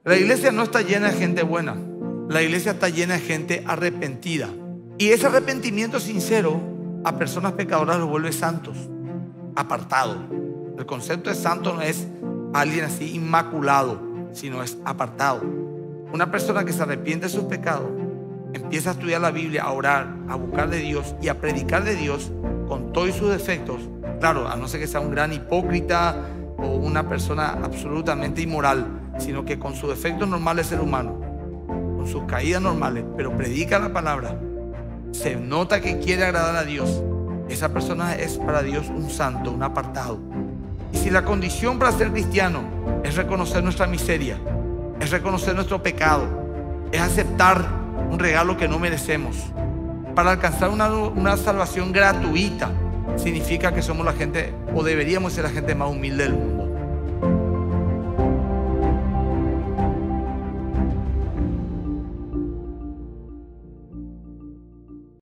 La iglesia no está llena de gente buena. La iglesia está llena de gente arrepentida. Y ese arrepentimiento sincero a personas pecadoras los vuelve santos, apartados. El concepto de santo no es alguien así inmaculado, sino es apartado. Una persona que se arrepiente de sus pecados, empieza a estudiar la Biblia, a orar, a buscar de Dios y a predicar de Dios con todos sus defectos. Claro, a no ser que sea un gran hipócrita o una persona absolutamente inmoral, sino que con sus defectos normales de ser humano, con sus caídas normales, pero predica la palabra, se nota que quiere agradar a Dios. Esa persona es para Dios un santo, un apartado. Y si la condición para ser cristiano es reconocer nuestra miseria, es reconocer nuestro pecado, es aceptar un regalo que no merecemos, para alcanzar una salvación gratuita, significa que somos la gente, o deberíamos ser la gente más humilde del mundo.